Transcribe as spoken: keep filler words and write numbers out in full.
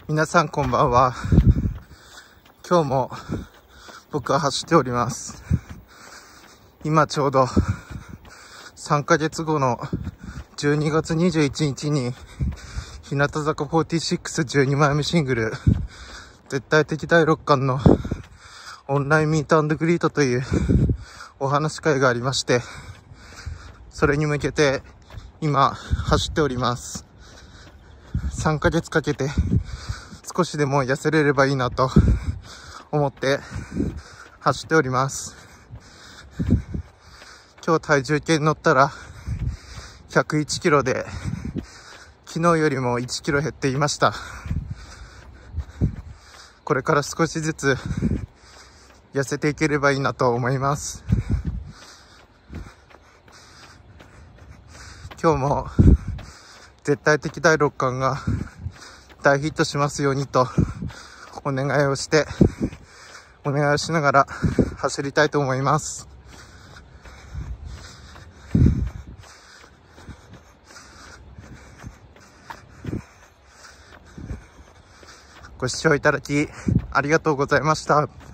皆さんこんばんは。今日も僕は走っております。今ちょうどさんかげつごのじゅうにがつにじゅういちにちに日向坂フォーティーシックスじゅうにまいめシングル絶対的第六感のオンラインミート&グリートというお話し会がありまして、それに向けて今走っております。さんかげつかけて少しでも痩せれればいいなと思って走っております。今日体重計に乗ったらひゃくいちキロで、昨日よりもいちキロ減っていました。これから少しずつ痩せていければいいなと思います。今日も絶対的第六感が大ヒットしますようにとお願いをしてお願いをしながら走りたいと思います。ご視聴いただきありがとうございました。